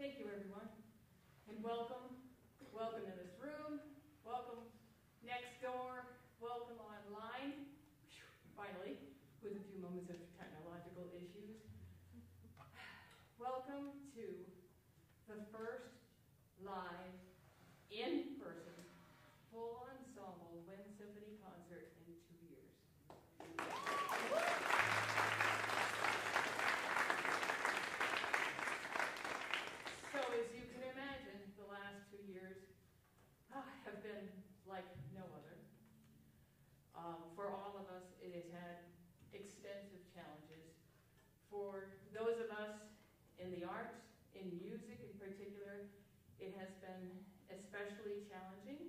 Thank you, everyone. And welcome. Welcome to this room. Welcome next door. Welcome online. Finally, with a few moments of technological issues. Welcome to the first live, in-person, full ensemble Wind Symphony concert in 2 years. So as you can imagine, the last 2 years have been like no other. For all of us, it has had extensive challenges. For those of us in the arts, in music in particular, it has been especially challenging.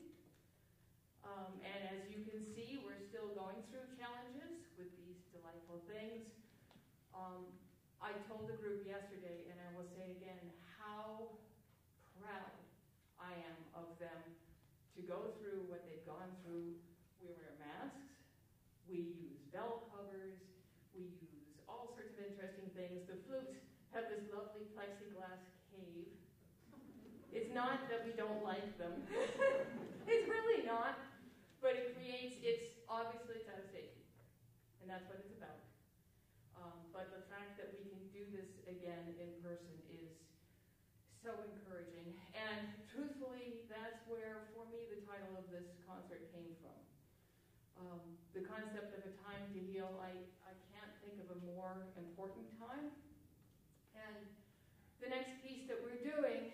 And as you can see, we're still going through challenges with these delightful things. I told the group yesterday, and I will say again, how proud I am of them to go through what they've gone through. We wear masks, we use bell covers, we use all sorts of interesting things. The flutes have this lovely plexiglass cave. It's not that we don't like them. It's really not. But it creates, obviously it's out of safety. And that's what it's about. But the fact that we can do this again in person is so encouraging. And truthfully, that's where, for me, the title of this concert came from. The concept of a time to heal, I can't think of a more important time. And the next piece that we're doing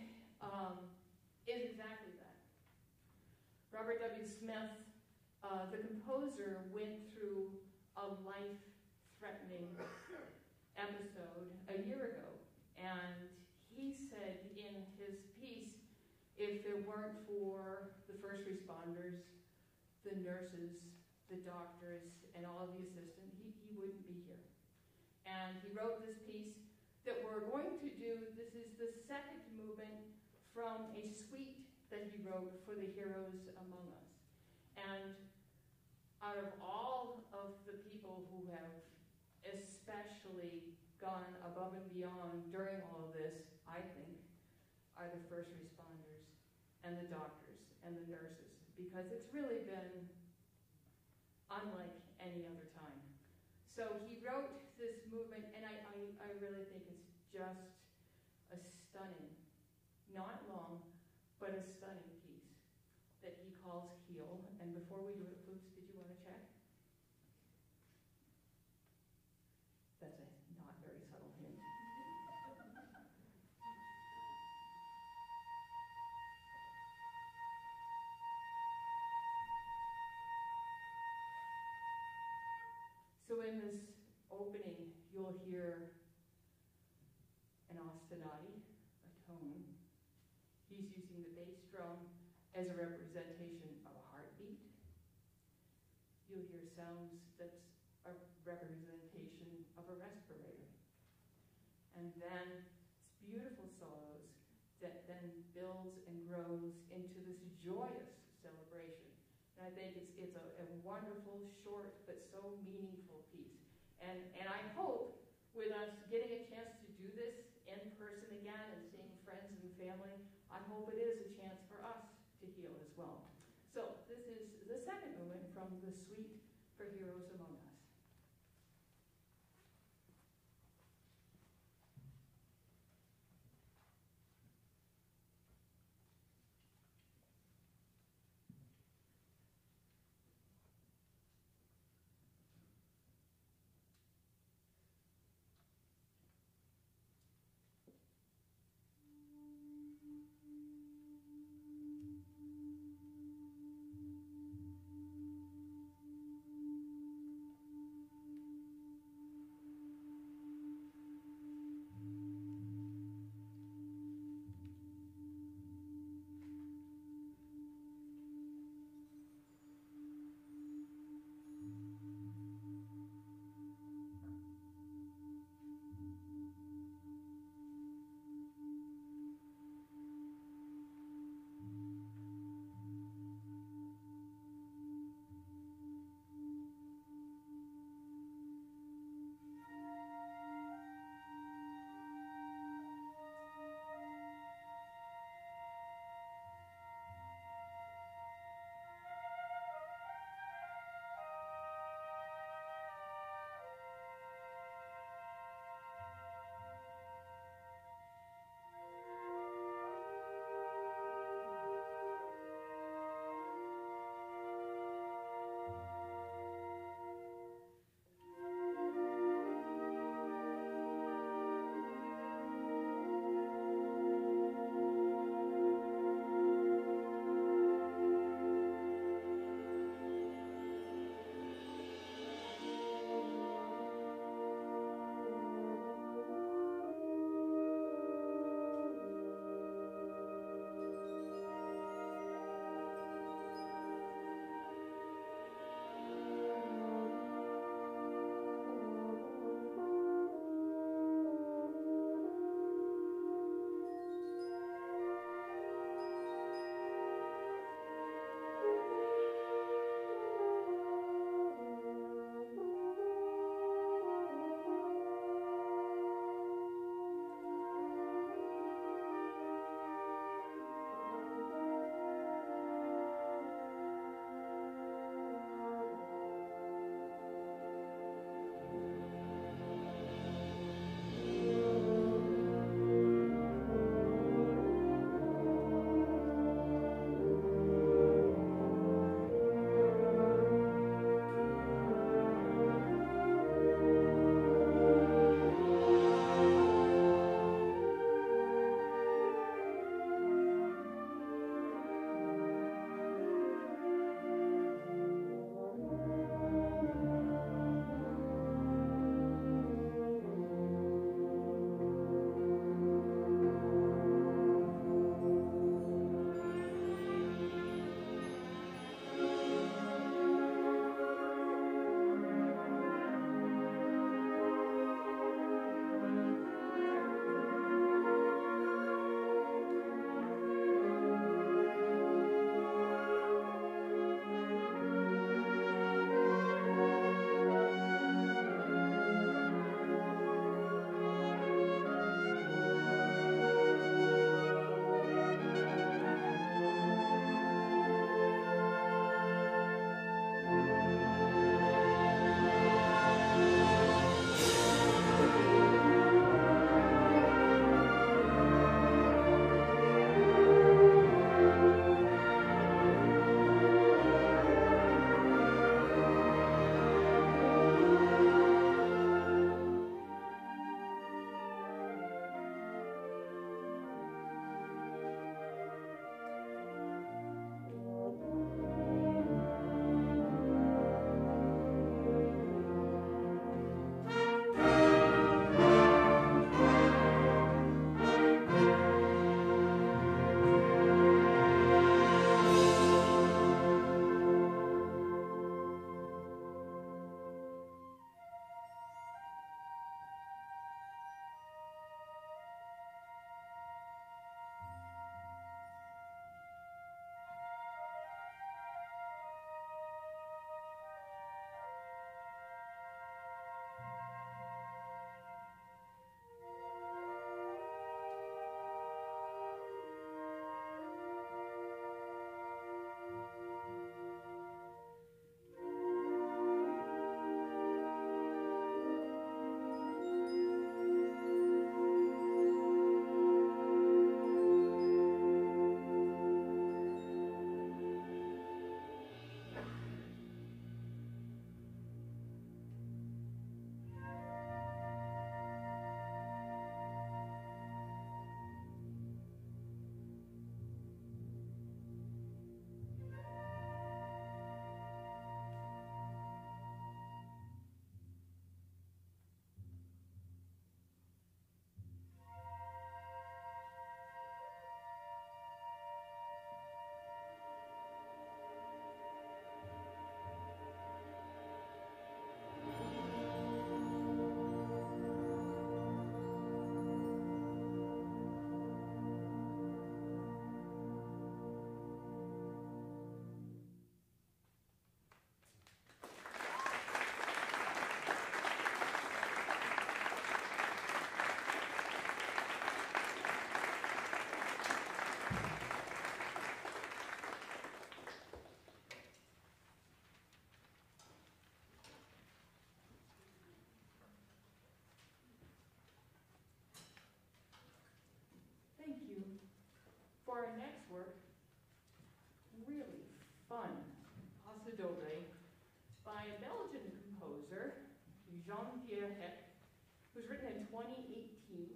is exactly that. Robert W. Smith, the composer, went through a life-threatening episode a year ago. And he said in his piece, if it weren't for the first responders, the nurses, the doctors, and all of the assistants, he wouldn't be here. And he wrote this piece that we're going to do. This is the second movement from a suite that he wrote for the heroes among us. And out of all of the people who have especially gone above and beyond during all of this, I think, are the first responders and the doctors and the nurses, because it's really been unlike any other time. So he wrote this movement, and I really think it's just a stunning, not long, but a stunning piece that he calls Heal. And before we do it, Flutes, did you want to check? That's a not very subtle hint. So in this opening, you'll hear an ostinati, a tone. He's using the bass drum as a representation of a heartbeat. You'll hear sounds that's a representation of a respirator. And then it's beautiful solos that then builds and grows into this joyous celebration. And I think it's a wonderful, short, but so meaningful piece. And I hope, with us getting a chance to do this in person again and seeing friends and family, I hope it is a chance for us to heal as well. So this is the second movement from the suite for Heroes Among Us. Jean-Pierre Heck, who's written in 2018.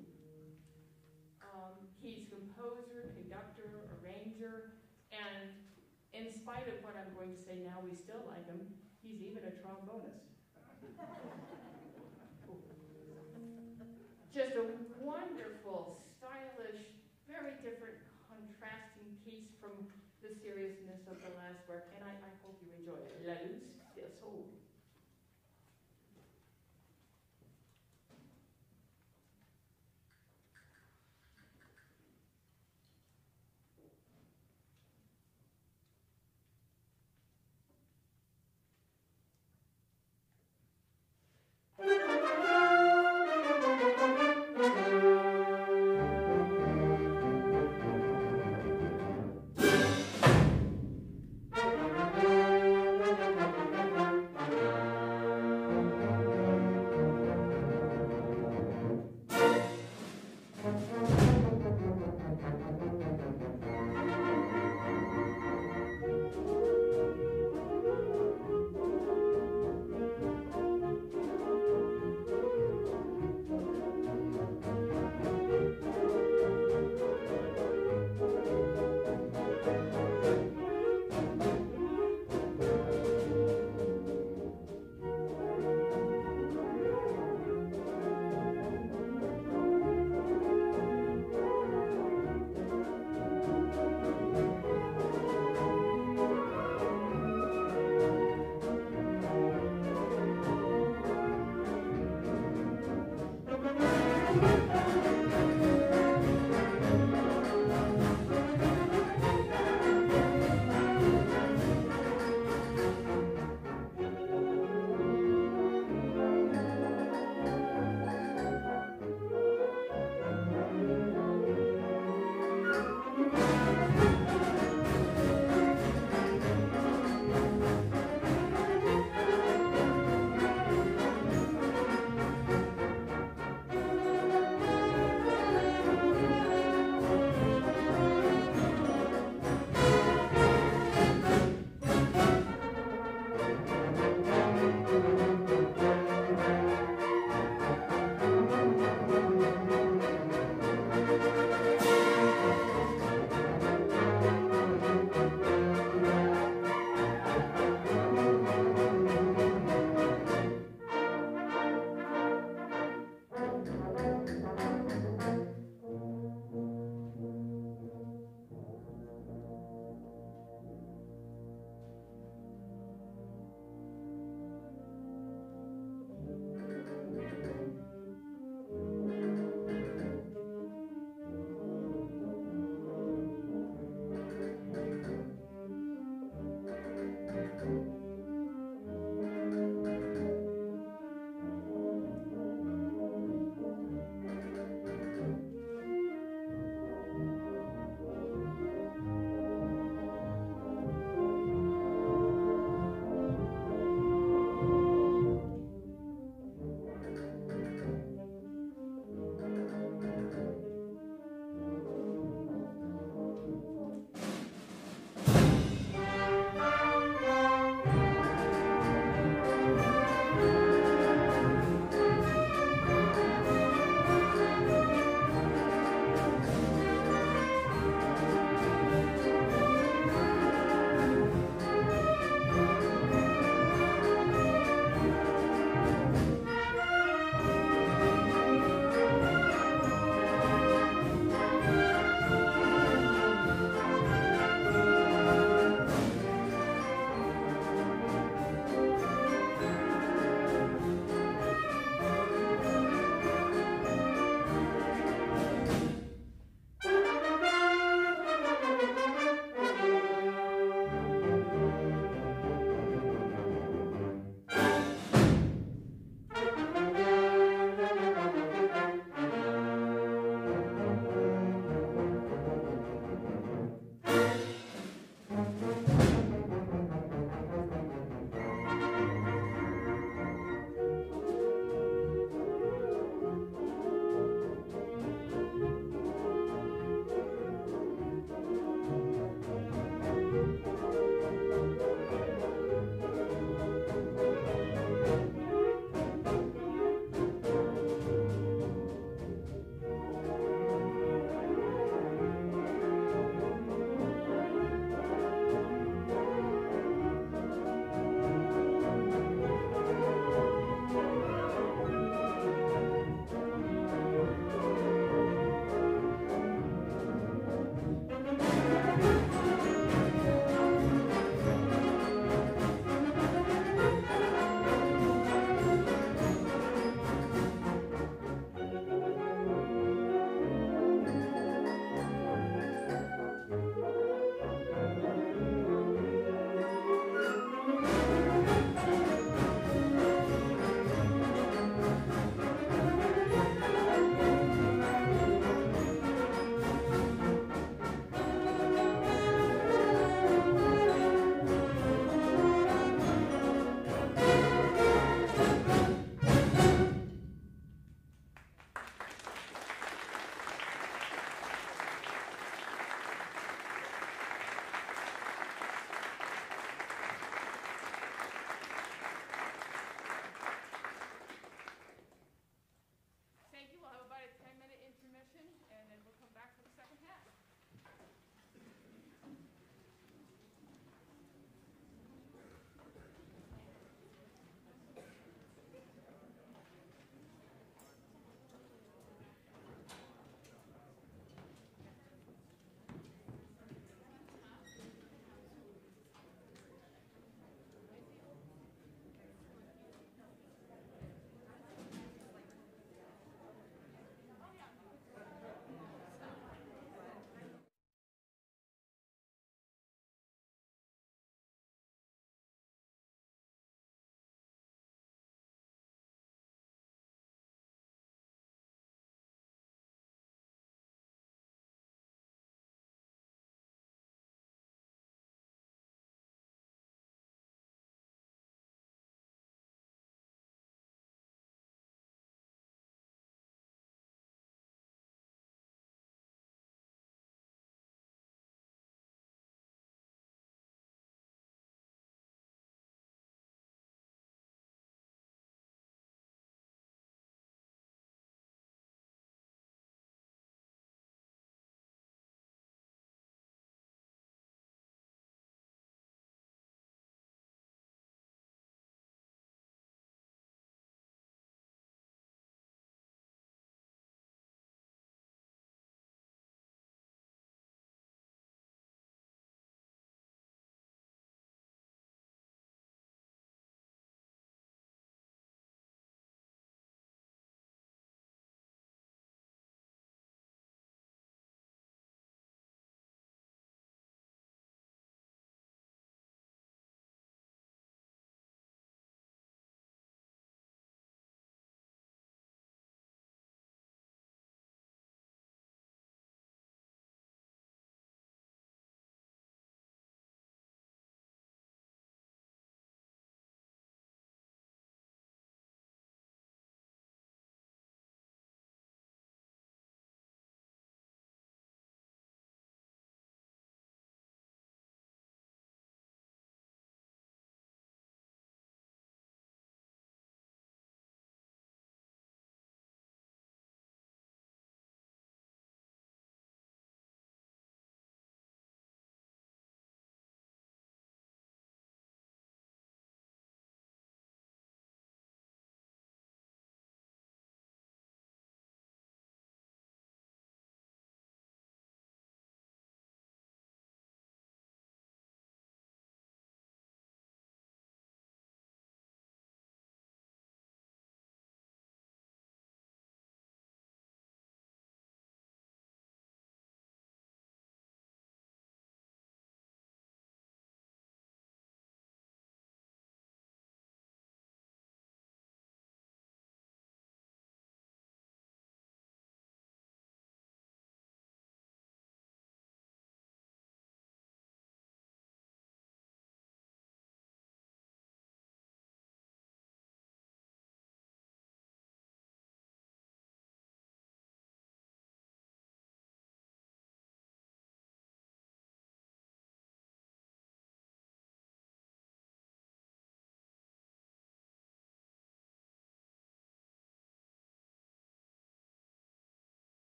He's composer, conductor, arranger, and in spite of what I'm going to say now, we still like him. He's even a trombonist. Just a wonderful, stylish, very different, contrasting piece from the seriousness of the last work, and I hope you enjoy it. La Luz del Sol.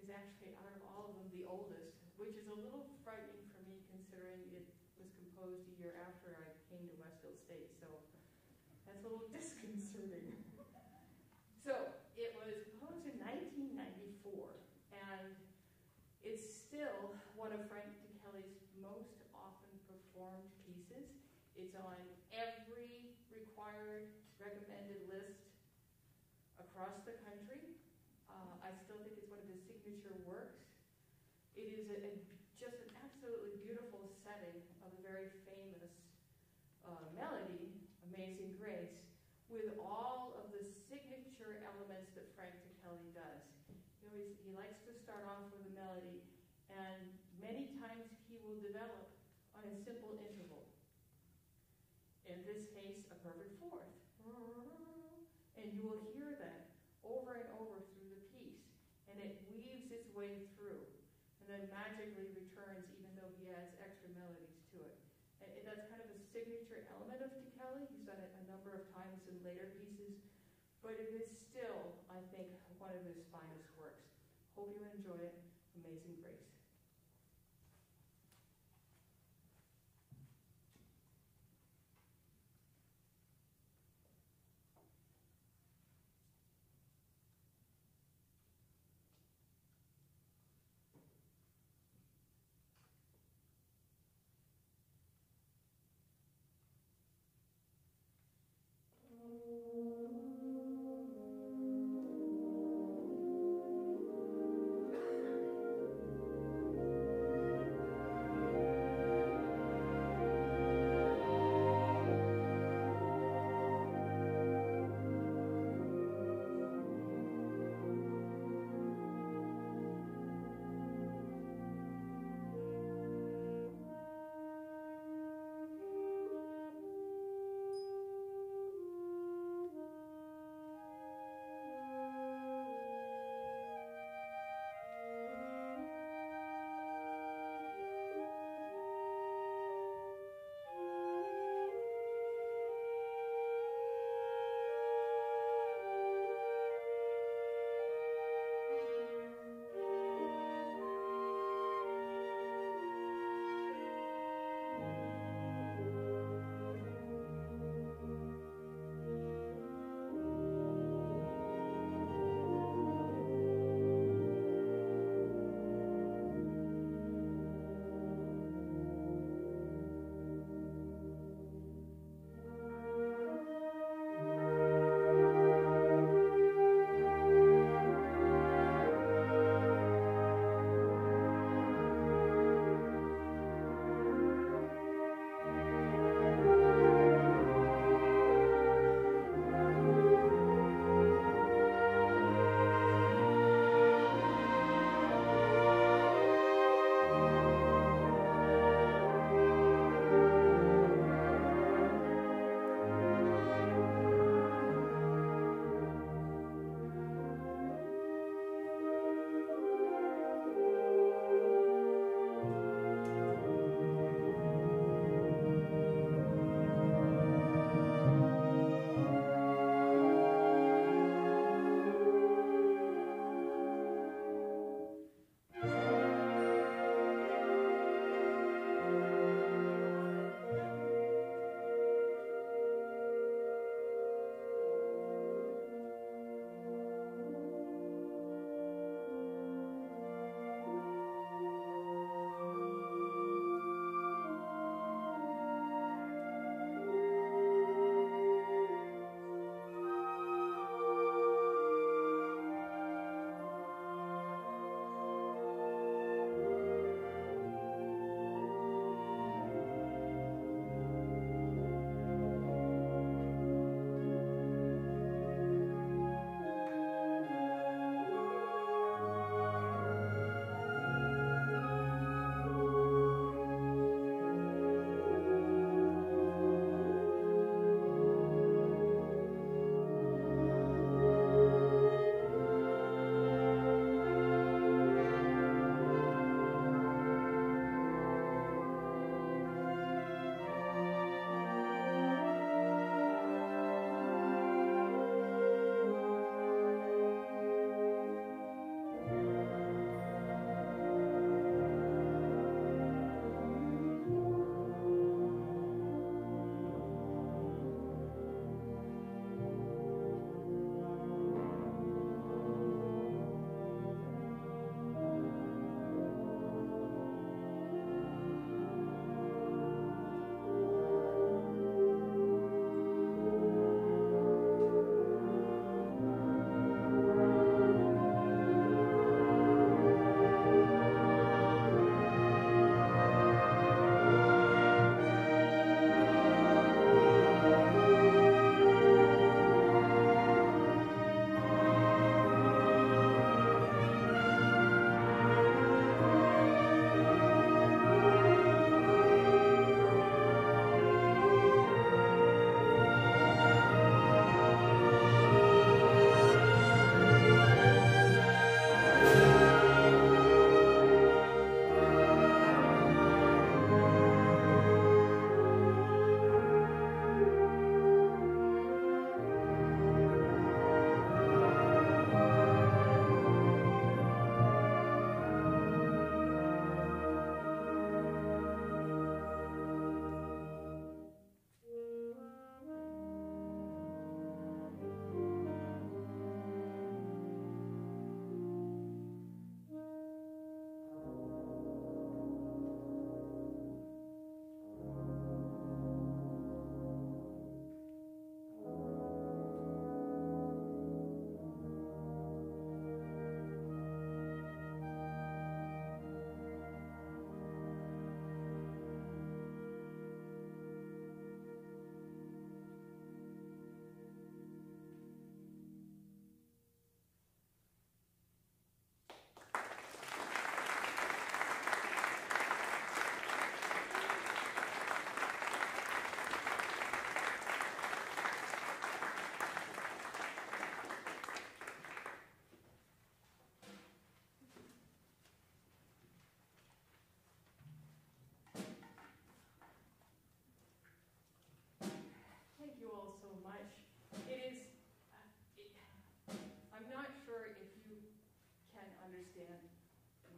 is actually, out of all of them, the oldest, which is a little frightening for me considering it was composed a year after I came to Westfield State, so that's a little disconcerting. So it was composed in 1994, and it's still one of Frank DeKelly's most often performed pieces. It's on every required recommended list across the country. I still think it's one of his signature works. It is just an absolutely beautiful setting of a very famous melody, Amazing Grace, with all of the signature elements that Frank DeKelly does. He likes to start off with a melody, and many times he will develop on a simple interval. In this case, a perfect fourth. And you will hear that over and over through the piece, and it weaves its way through, and then magically returns even though he adds extra melodies to it. And that's kind of a signature element of DeKelly. He's done it a number of times in later pieces, but it is still, I think, one of his finest works. Hope you enjoy it. Amazing Grace.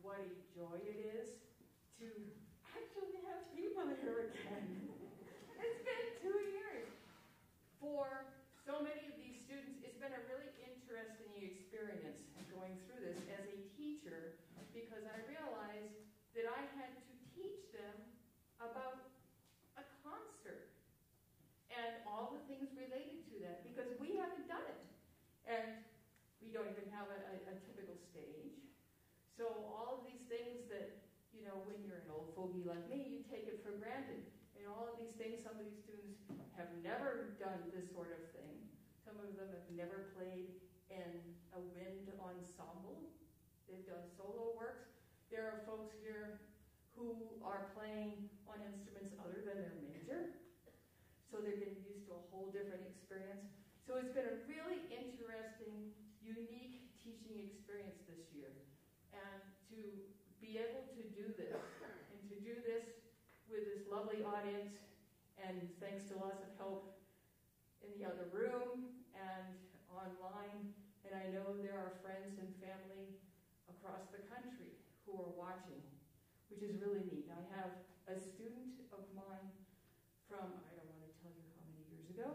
what a joy it is to actually have people here again. It's been 2 years. For so many of these students, it's been a really interesting experience going through this as a teacher, because I realized that I had to teach them about a concert and all the things related to that, because we haven't done it. And we don't even have a typical stage. So all of these things that, you know, when you're an old fogey like me, you take it for granted. And all of these things, some of these students have never done this sort of thing. Some of them have never played in a wind ensemble. They've done solo works. There are folks here who are playing on instruments other than their major. So they're getting used to a whole different experience. So it's been a really interesting, unique teaching experience this year. And to be able to do this, and to do this with this lovely audience, and thanks to lots of help in the other room and online, and I know there are friends and family across the country who are watching, which is really neat. I have a student of mine from, I don't want to tell you how many years ago,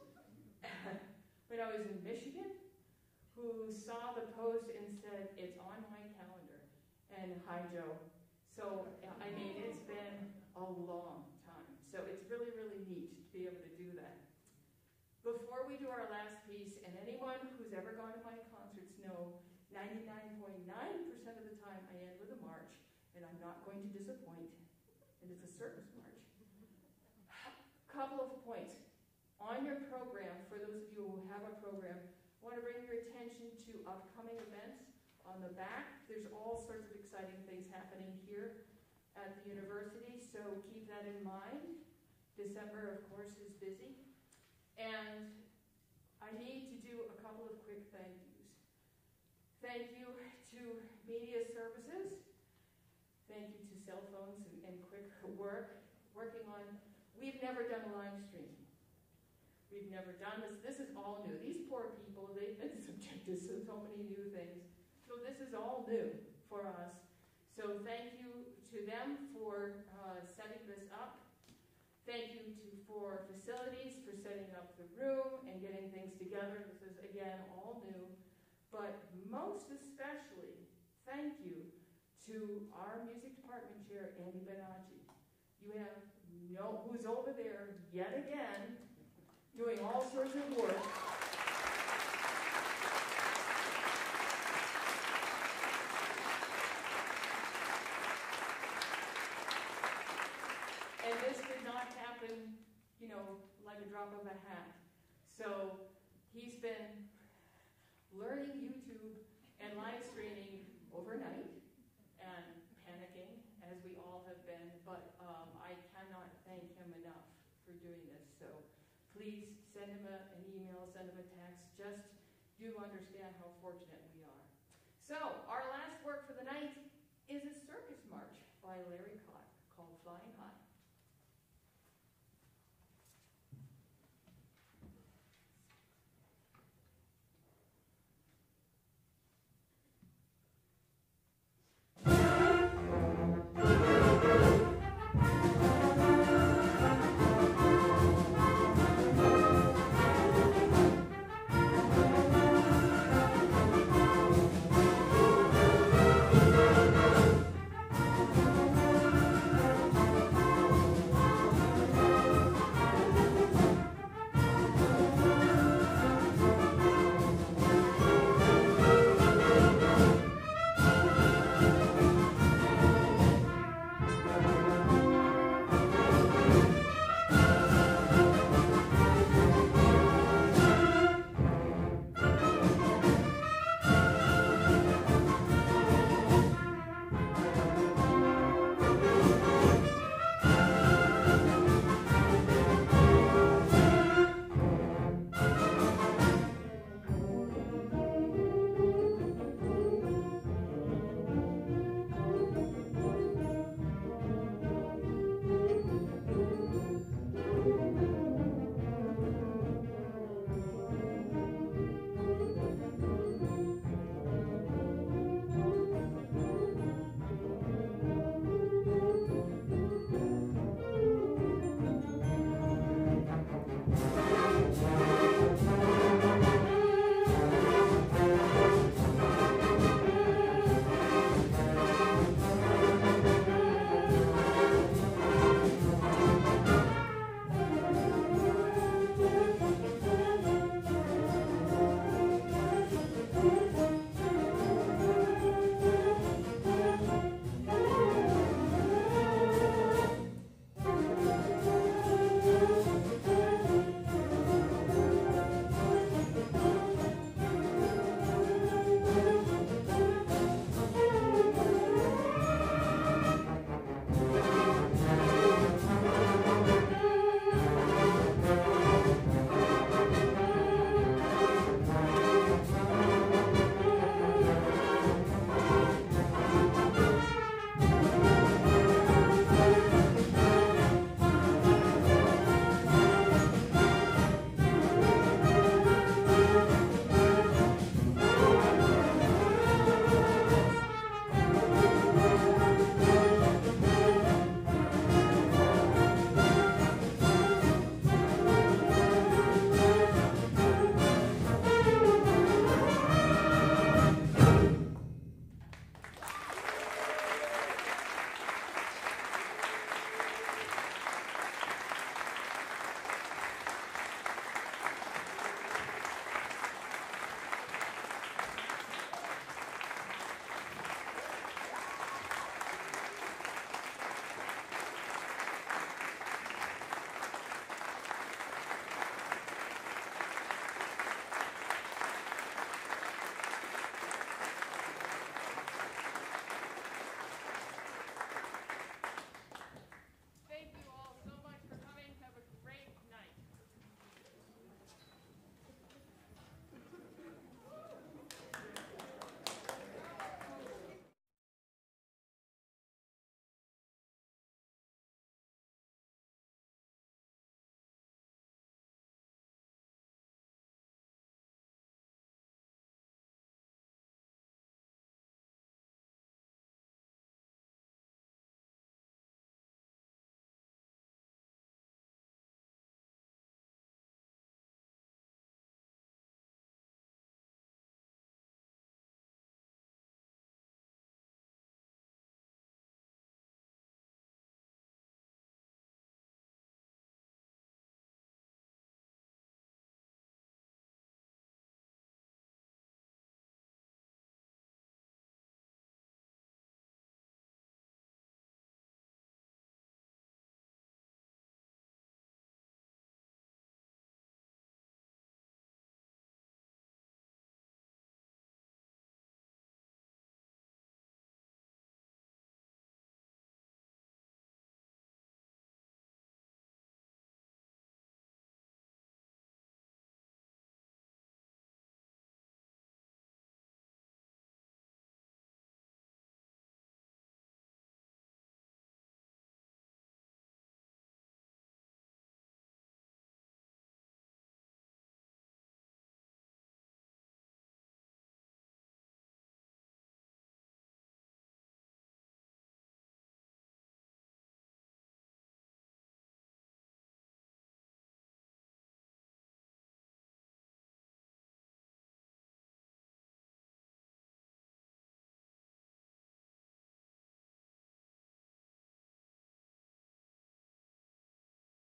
when I was in Michigan, who saw the post and said, it's on my calendar. And hi, Joe. So, I mean, it's been a long time. So it's really, really neat to be able to do that. Before we do our last piece, and anyone who's ever gone to my concerts know 99.9% of the time I end with a march, and I'm not going to disappoint, and it's a circus march. Couple of points. On your program, for those of you who have a program, I want to bring your attention to upcoming events. On the back, there's all sorts of exciting things happening here at the university, so keep that in mind. December, of course, is busy. And I need to do a couple of quick thank yous. Thank you to media services. Thank you to cell phones and quick working on, we've never done a live stream. We've never done this. This is all new. These poor people, they've been subjected to so many new things. So this is all new for us. So thank you to them for setting this up. Thank you for facilities, for setting up the room and getting things together. This is, again, all new. But most especially, thank you to our music department chair, Andy Benacci. You have who's over there yet again, doing all sorts of work. And this did not happen, you know, like a drop of a hat. So he's been learning YouTube and live streaming overnight and panicking, as we all have been, but I cannot thank him enough for doing this. So please send him an email, send him a text. Just do understand how fortunate we are. So